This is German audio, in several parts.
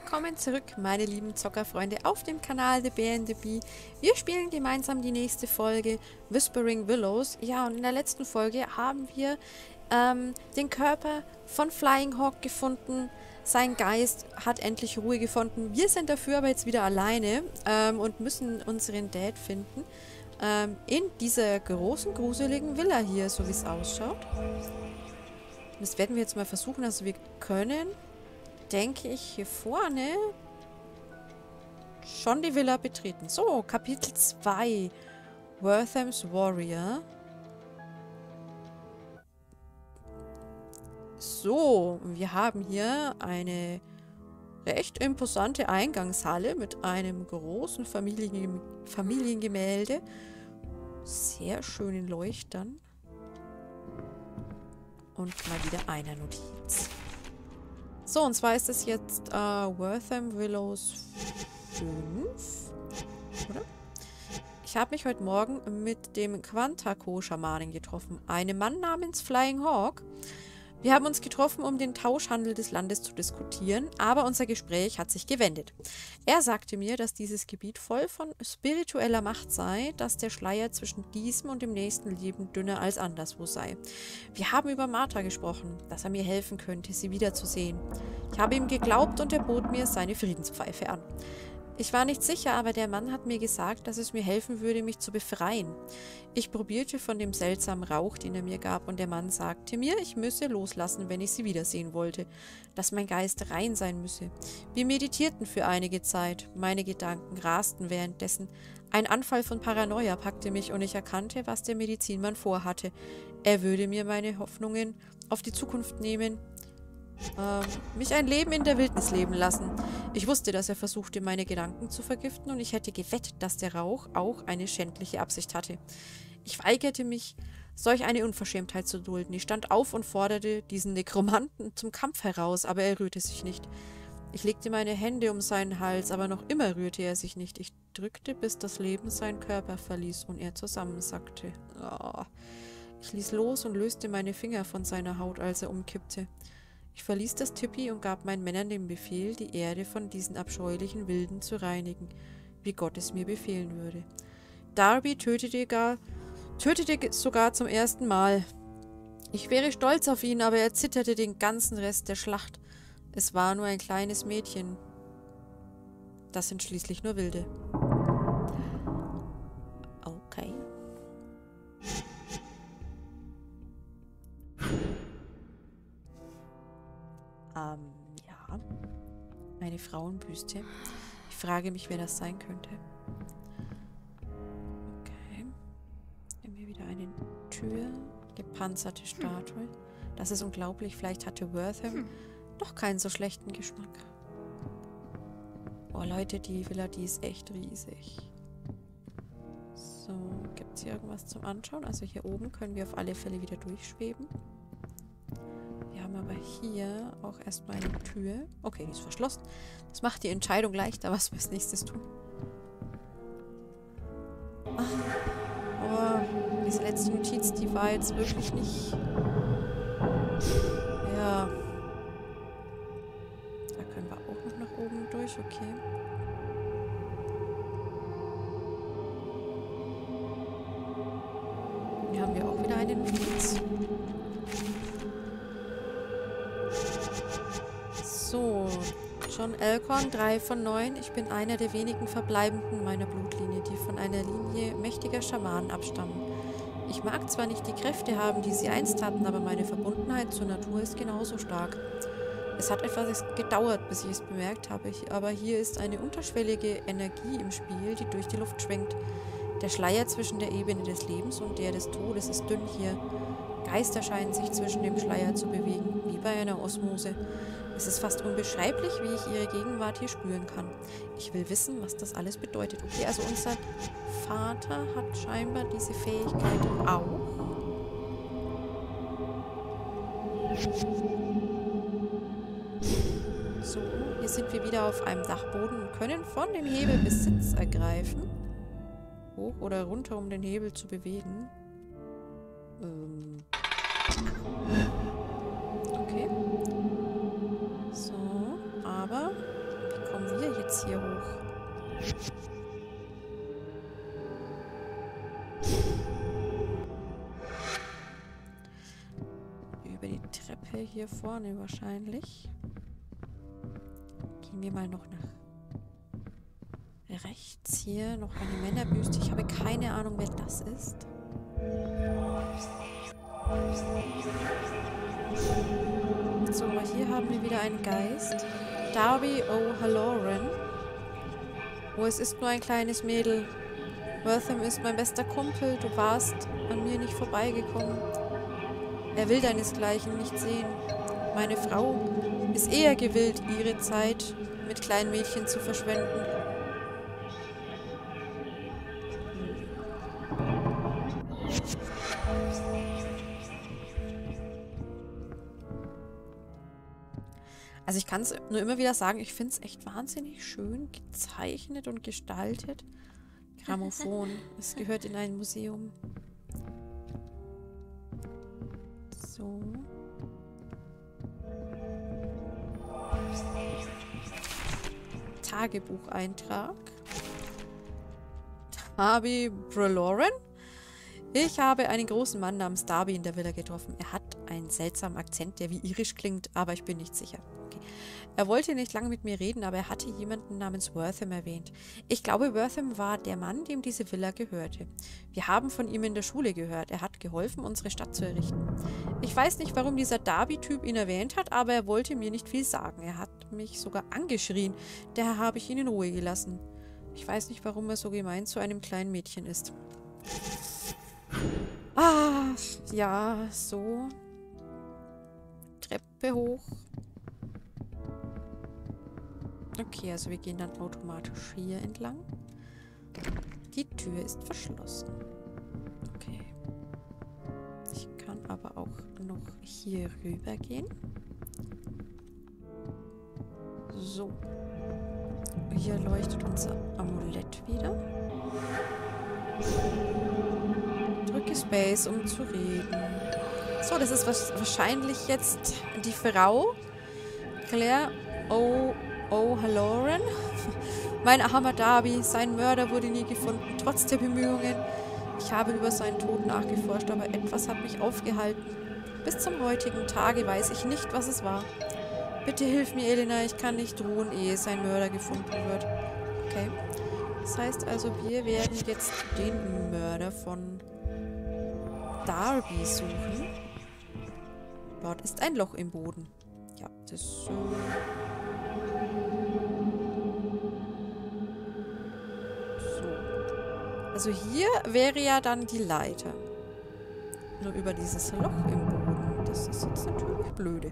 willkommen zurück, meine lieben Zockerfreunde auf dem Kanal The Bear and the Bee. Wir spielen gemeinsam die nächste Folge Whispering Willows. Ja, und in der letzten Folge haben wir den Körper von Flying Hawk gefunden. Sein Geist hat endlich Ruhe gefunden. Wir sind dafür aber jetzt wieder alleine und müssen unseren Dad finden. In dieser großen, gruseligen Villa hier, so wie es ausschaut. Das werden wir jetzt mal versuchen. Also wir können, denke ich, hier vorne schon die Villa betreten. So, Kapitel 2. Wortham's Warrior. So, wir haben hier eine recht imposante Eingangshalle mit einem großen Familiengemälde. Sehr schönen Leuchtern. Und mal wieder einer Notiz. So, und zwar ist es jetzt Wortham Willows 5. Oder? Ich habe mich heute Morgen mit dem Quantaco-Schamanen getroffen. Einem Mann namens Flying Hawk. Wir haben uns getroffen, um den Tauschhandel des Landes zu diskutieren, aber unser Gespräch hat sich gewendet. Er sagte mir, dass dieses Gebiet voll von spiritueller Macht sei, dass der Schleier zwischen diesem und dem nächsten Leben dünner als anderswo sei. Wir haben über Martha gesprochen, dass er mir helfen könnte, sie wiederzusehen. Ich habe ihm geglaubt und er bot mir seine Friedenspfeife an. Ich war nicht sicher, aber der Mann hat mir gesagt, dass es mir helfen würde, mich zu befreien. Ich probierte von dem seltsamen Rauch, den er mir gab, und der Mann sagte mir, ich müsse loslassen, wenn ich sie wiedersehen wollte, dass mein Geist rein sein müsse. Wir meditierten für einige Zeit, meine Gedanken rasten währenddessen. Ein Anfall von Paranoia packte mich und ich erkannte, was der Medizinmann vorhatte. Er würde mir meine Hoffnungen auf die Zukunft nehmen, mich ein Leben in der Wildnis leben lassen. Ich wusste, dass er versuchte, meine Gedanken zu vergiften, und ich hätte gewettet, dass der Rauch auch eine schändliche Absicht hatte. Ich weigerte mich, solch eine Unverschämtheit zu dulden. Ich stand auf und forderte diesen Nekromanten zum Kampf heraus, aber er rührte sich nicht. Ich legte meine Hände um seinen Hals, aber noch immer rührte er sich nicht. Ich drückte, bis das Leben seinen Körper verließ und er zusammensackte. Oh. Ich ließ los und löste meine Finger von seiner Haut, als er umkippte. Ich verließ das Tipi und gab meinen Männern den Befehl, die Erde von diesen abscheulichen Wilden zu reinigen, wie Gott es mir befehlen würde. Darby tötete sogar zum ersten Mal. Ich wäre stolz auf ihn, aber er zitterte den ganzen Rest der Schlacht. Es war nur ein kleines Mädchen. Das sind schließlich nur Wilde. Okay. Ja. Eine Frauenbüste. Ich frage mich, wer das sein könnte. Okay. Nehmen wir wieder eine Tür. Gepanzerte Statue. Das ist unglaublich. Vielleicht hatte Wortham doch keinen so schlechten Geschmack. Oh, Leute, die Villa, die ist echt riesig. So, gibt es hier irgendwas zum Anschauen? Also hier oben können wir auf alle Fälle wieder durchschweben. Wir haben aber hier auch erstmal eine Tür. Okay, die ist verschlossen. Das macht die Entscheidung leichter, was wir als nächstes tun. Oh, diese letzte Notiz, die war jetzt wirklich nicht... Ja. Da können wir auch noch nach oben durch, okay. Hier haben wir auch wieder eine Notiz. So, John Elkhorn, 3 von 9. Ich bin einer der wenigen Verbleibenden meiner Blutlinie, die von einer Linie mächtiger Schamanen abstammen. Ich mag zwar nicht die Kräfte haben, die sie einst hatten, aber meine Verbundenheit zur Natur ist genauso stark. Es hat etwas gedauert, bis ich es bemerkt habe, aber hier ist eine unterschwellige Energie im Spiel, die durch die Luft schwenkt. Der Schleier zwischen der Ebene des Lebens und der des Todes ist dünn hier. Geister scheinen sich zwischen dem Schleier zu bewegen, wie bei einer Osmose. Es ist fast unbeschreiblich, wie ich ihre Gegenwart hier spüren kann. Ich will wissen, was das alles bedeutet. Okay, also unser Vater hat scheinbar diese Fähigkeit auch. So, hier sind wir wieder auf einem Dachboden und können von dem Hebel Besitz ergreifen. Hoch oder runter, um den Hebel zu bewegen. Okay. So, aber wie kommen wir jetzt hier hoch? Über die Treppe hier vorne wahrscheinlich. Gehen wir mal noch nach rechts hier. Noch eine Männerbüste. Ich habe keine Ahnung, wer das ist. So, aber hier haben wir wieder einen Geist. Darby O'Halloran. Oh, es ist nur ein kleines Mädel. Wortham ist mein bester Kumpel. Du warst an mir nicht vorbeigekommen. Er will deinesgleichen nicht sehen. Meine Frau ist eher gewillt, ihre Zeit mit kleinen Mädchen zu verschwenden. Also ich kann es nur immer wieder sagen, ich finde es echt wahnsinnig schön gezeichnet und gestaltet. Grammophon, es gehört in ein Museum. So. Tagebucheintrag. Darby Breloran. Ich habe einen großen Mann namens Darby in der Villa getroffen. Er hat einen seltsamen Akzent, der wie irisch klingt, aber ich bin nicht sicher. Okay. Er wollte nicht lange mit mir reden, aber er hatte jemanden namens Wortham erwähnt. Ich glaube, Wortham war der Mann, dem diese Villa gehörte. Wir haben von ihm in der Schule gehört. Er hat geholfen, unsere Stadt zu errichten. Ich weiß nicht, warum dieser Darby-Typ ihn erwähnt hat, aber er wollte mir nicht viel sagen. Er hat mich sogar angeschrien. Daher habe ich ihn in Ruhe gelassen. Ich weiß nicht, warum er so gemein zu einem kleinen Mädchen ist. Ah, ja, so. Treppe hoch. Okay, also wir gehen dann automatisch hier entlang. Die Tür ist verschlossen. Okay. Ich kann aber auch noch hier rüber gehen. So. Hier leuchtet unser Amulett wieder. Drücke Space, um zu reden. So, das ist wahrscheinlich jetzt die Frau. Claire O'Halloran. Mein armer Darby. Sein Mörder wurde nie gefunden, trotz der Bemühungen. Ich habe über seinen Tod nachgeforscht, aber etwas hat mich aufgehalten. Bis zum heutigen Tage weiß ich nicht, was es war. Bitte hilf mir, Elena. Ich kann nicht ruhen, ehe sein Mörder gefunden wird. Okay. Das heißt also, wir werden jetzt den Mörder von Darby suchen. Dort ist ein Loch im Boden. Ja, das ist so. Also hier wäre ja dann die Leiter. Nur über dieses Loch im Boden. Das ist jetzt natürlich blöde.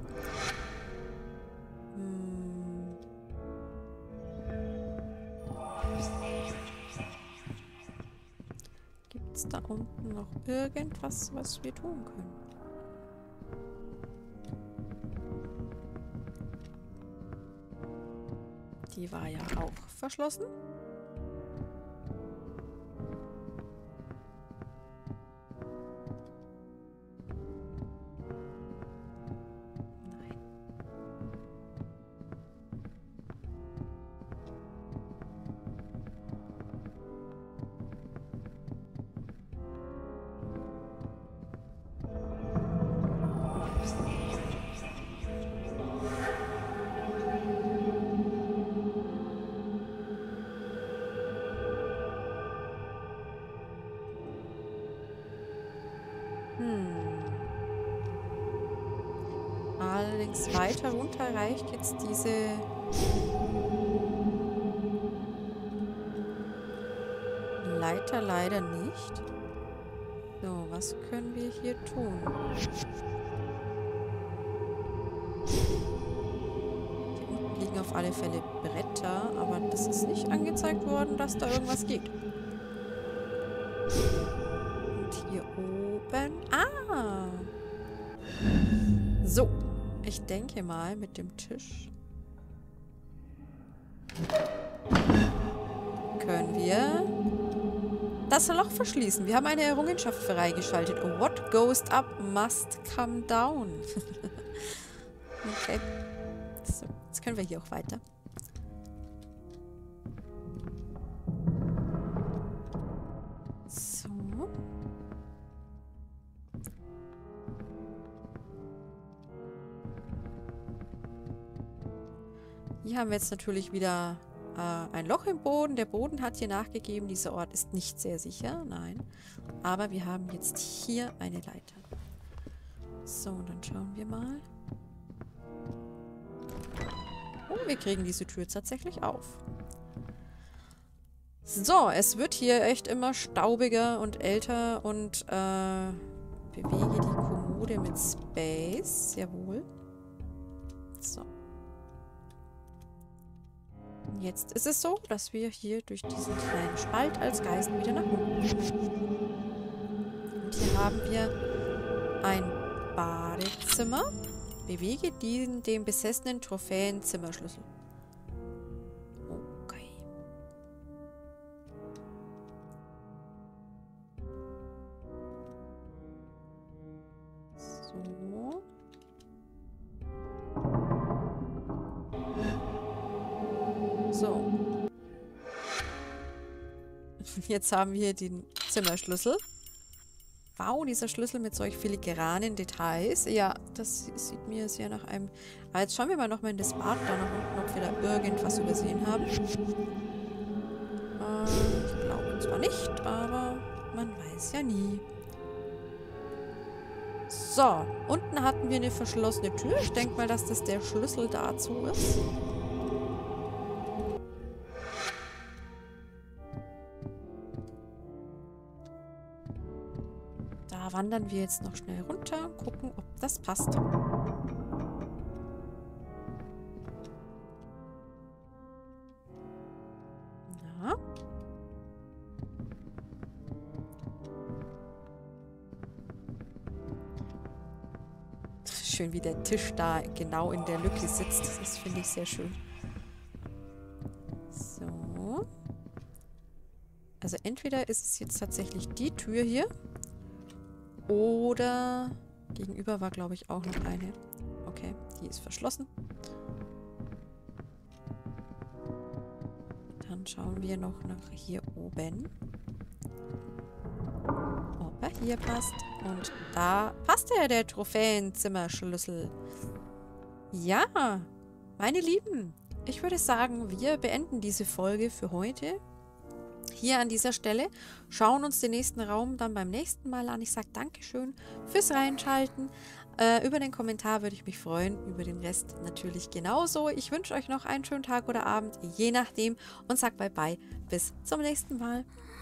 Gibt es da unten noch irgendwas, was wir tun können? Die war ja auch verschlossen. Allerdings weiter runter reicht jetzt diese Leiter leider nicht. So, was können wir hier tun? Hier unten liegen auf alle Fälle Bretter, aber das ist nicht angezeigt worden, dass da irgendwas geht. Und hier oben... Ah! So, ich denke mal mit dem Tisch können wir das Loch verschließen. Wir haben eine Errungenschaft freigeschaltet. What goes up must come down. Okay. So, jetzt können wir hier auch weiter. Hier haben wir jetzt natürlich wieder ein Loch im Boden. Der Boden hat hier nachgegeben. Dieser Ort ist nicht sehr sicher. Nein. Aber wir haben jetzt hier eine Leiter. So, und dann schauen wir mal. Oh, wir kriegen diese Tür tatsächlich auf. So, es wird hier echt immer staubiger und älter und bewege die Kommode mit Space. Jawohl. So. Und jetzt ist es so, dass wir hier durch diesen kleinen Spalt als Geist wieder nach unten kommen. Und hier haben wir ein Badezimmer. Bewege den besessenen Trophäen-Zimmerschlüssel. Okay. So. So. Jetzt haben wir den Zimmerschlüssel. Wow, dieser Schlüssel mit solch filigranen Details. Ja, das sieht mir sehr nach einem... Aber jetzt schauen wir mal nochmal in das Bad da nach unten, ob wir da irgendwas übersehen haben. Ich glaube zwar nicht, aber man weiß ja nie. So, unten hatten wir eine verschlossene Tür. Ich denke mal, dass das der Schlüssel dazu ist. Da wandern wir jetzt noch schnell runter und gucken, ob das passt. Na? Schön, wie der Tisch da genau in der Lücke sitzt. Das finde ich sehr schön. So. Also entweder ist es jetzt tatsächlich die Tür hier. Oder gegenüber war, glaube ich, auch noch eine. Okay, die ist verschlossen. Dann schauen wir noch nach hier oben. Ob er hier passt. Und da passt ja der Trophäenzimmerschlüssel. Ja, meine Lieben, ich würde sagen, wir beenden diese Folge für heute. Hier an dieser Stelle, schauen uns den nächsten Raum dann beim nächsten Mal an. Ich sage Dankeschön fürs Reinschalten. Über den Kommentar würde ich mich freuen, über den Rest natürlich genauso. Ich wünsche euch noch einen schönen Tag oder Abend, je nachdem, und sage Bye-bye. Bis zum nächsten Mal.